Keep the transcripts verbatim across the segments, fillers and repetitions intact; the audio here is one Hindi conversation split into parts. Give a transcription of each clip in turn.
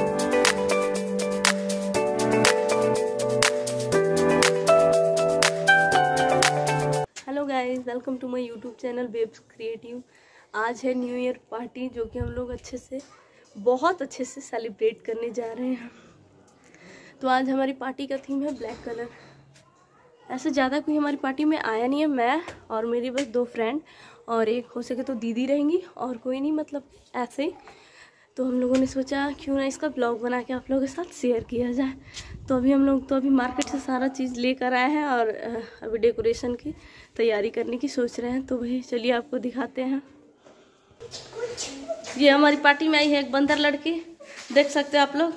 Hello guys, welcome to my YouTube channel babes creative. आज है न्यू ईयर पार्टी जो कि हम लोग अच्छे से बहुत अच्छे से सेलिब्रेट करने जा रहे हैं। तो आज हमारी पार्टी का थीम है ब्लैक कलर। ऐसे ज़्यादा कोई हमारी पार्टी में आया नहीं है, मैं और मेरी बस दो फ्रेंड और एक हो सके तो दीदी रहेंगी और कोई नहीं, मतलब ऐसे ही। तो हम लोगों ने सोचा क्यों ना इसका ब्लॉग बना के आप लोगों के साथ शेयर किया जाए। तो अभी हम लोग तो अभी मार्केट से सारा चीज़ लेकर आए हैं और अभी डेकोरेशन की तैयारी करने की सोच रहे हैं। तो वही चलिए आपको दिखाते हैं। ये हमारी पार्टी में आई है एक बंदर लड़की, देख सकते हो आप लोग।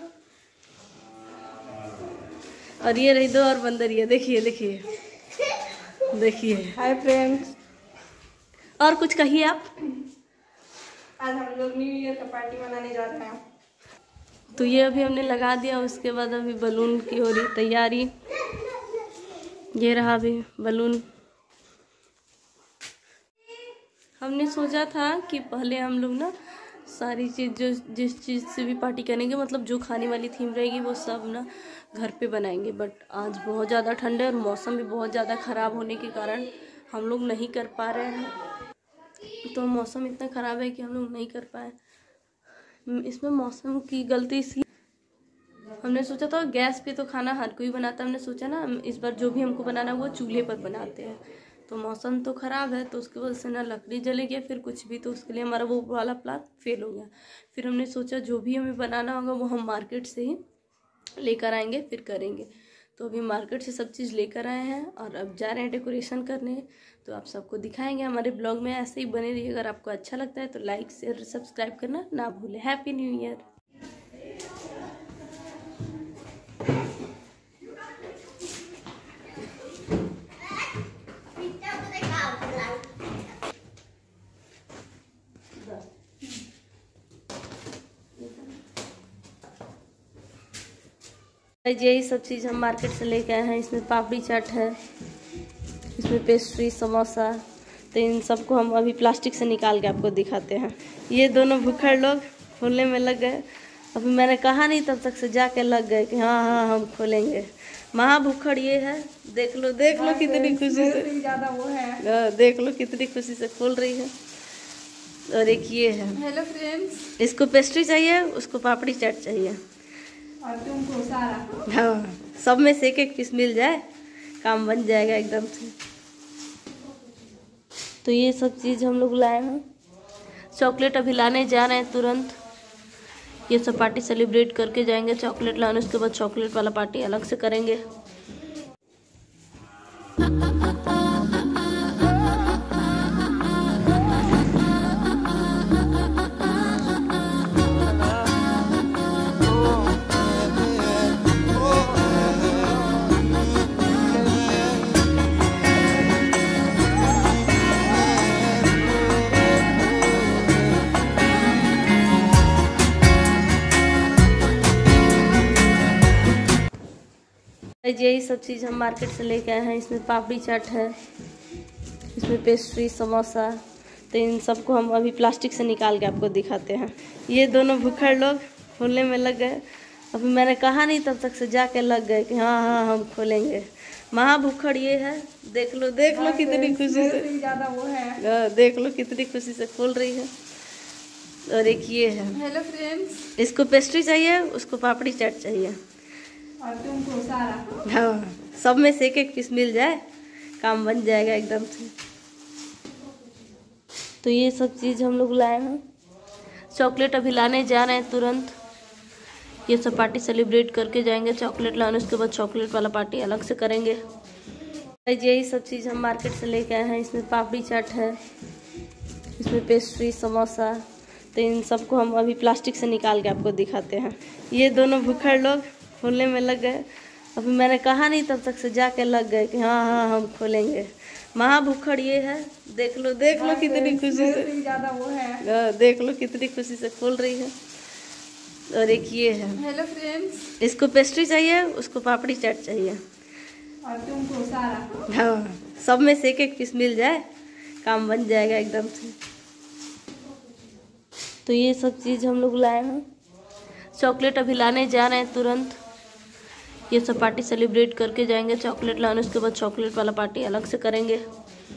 और ये रही दो और बंदर, ये देखिए देखिए देखिए। हाय फ्रेंड्स, और कुछ कहिए आप। आज हम लोग न्यू ईयर का पार्टी मनाने जा रहे हैं। तो ये अभी हमने लगा दिया, उसके बाद अभी बलून की हो रही तैयारी। ये रहा अभी बलून। हमने सोचा था कि पहले हम लोग ना सारी चीज़ जो जिस चीज़ से भी पार्टी करेंगे, मतलब जो खाने वाली थीम रहेगी वो सब ना घर पे बनाएंगे। बट आज बहुत ज़्यादा ठंड है और मौसम भी बहुत ज़्यादा ख़राब होने के कारण हम लोग नहीं कर पा रहे हैं। तो मौसम इतना ख़राब है कि हम लोग नहीं कर पाए। इसमें मौसम की गलती सी। हमने सोचा था गैस पे तो खाना हर कोई बनाता है, हमने सोचा ना इस बार जो भी हमको बनाना वो चूल्हे पर बनाते हैं। तो मौसम तो ख़राब है तो उसकी वजह से ना लकड़ी जलेगी फिर कुछ भी, तो उसके लिए हमारा वो वाला प्लान फेल हो गया। फिर हमने सोचा जो भी हमें बनाना होगा वो हम मार्केट से ही लेकर आएंगे फिर करेंगे। तो अभी मार्केट से सब चीज़ लेकर आए हैं और अब जा रहे हैं डेकोरेशन करने। तो आप सबको दिखाएंगे हमारे ब्लॉग में, ऐसे ही बने रहिए। अगर आपको अच्छा लगता है तो लाइक शेयर सब्सक्राइब करना ना भूलें। Happy new year. यही सब चीज़ हम मार्केट से लेके आए हैं। इसमें पापड़ी चाट है, इसमें पेस्ट्री, समोसा। तो इन सबको हम अभी प्लास्टिक से निकाल के आपको दिखाते हैं। ये दोनों भूखड़ लोग खोलने में लग गए। अभी मैंने कहा नहीं तब तक से जाके लग गए कि हाँ हाँ हम खोलेंगे। महा भूखड़ ये है, देख लो देख लो कितनी खुशी से, ज़्यादा वो है, देख लो कितनी खुशी से खोल रही है। और एक ये है। हेलो फ्रेंड्स, इसको पेस्ट्री चाहिए, उसको पापड़ी चाट चाहिए और तुमको सारा। हाँ, सब में से एक एक पीस मिल जाए काम बन जाएगा एकदम से। तो ये सब चीज़ हम लोग लाए हैं। चॉकलेट अभी लाने जा रहे हैं तुरंत। ये सब पार्टी सेलिब्रेट करके जाएंगे चॉकलेट लाने, उसके बाद चॉकलेट वाला पार्टी अलग से करेंगे। यही सब चीज़ हम मार्केट से लेके आए हैं। इसमें पापड़ी चाट है, इसमें पेस्ट्री, समोसा। तो इन सबको हम अभी प्लास्टिक से निकाल के आपको दिखाते हैं। ये दोनों भूखड़ लोग खोलने में लग गए। अभी मैंने कहा नहीं तब तक से जाके लग गए कि हाँ हाँ हम खोलेंगे। महा भूखड़ ये है, देख लो देख लो कितनी खुशी से, ज़्यादा वो है, देख लो कितनी खुशी से खोल रही है। और एक ये है। हेलो फ्रेंड्स, इसको पेस्ट्री चाहिए, उसको पापड़ी चाट चाहिए और तुमको सारा। हाँ, सब में से एक एक पीस मिल जाए काम बन जाएगा एकदम से। तो ये सब चीज़ हम लोग लाए हैं। चॉकलेट अभी लाने जा रहे हैं तुरंत। ये सब पार्टी सेलिब्रेट करके जाएंगे चॉकलेट लाने, उसके बाद चॉकलेट वाला पार्टी अलग से करेंगे। यही सब चीज़ हम मार्केट से लेके आए हैं। इसमें पापड़ी चाट है, इसमें पेस्ट्री, समोसा। तो इन सबको हम अभी प्लास्टिक से निकाल के आपको दिखाते हैं। ये दोनों भूखड़ लोग खोलने में लग गए। अभी मैंने कहा नहीं तब तक से जाके लग गए कि हाँ हाँ हम खोलेंगे। महा भूखड़ ये है, देख लो देख लो कितनी खुशी से, ज़्यादा वो है, देख लो कितनी खुशी से खोल रही है। और एक ये है। हेलो फ्रेंड्स, इसको पेस्ट्री चाहिए, उसको पापड़ी चाट चाहिए और तुमको सारा। हाँ, सब में से एक एक पीस मिल जाए काम बन जाएगा एकदम से। तो ये सब चीज़ हम लोग लाए हैं। चॉकलेट अभी लाने जा रहे हैं तुरंत। ये सब पार्टी सेलिब्रेट करके जाएंगे, चॉकलेट लाने, उसके बाद चॉकलेट वाला पार्टी अलग से करेंगे।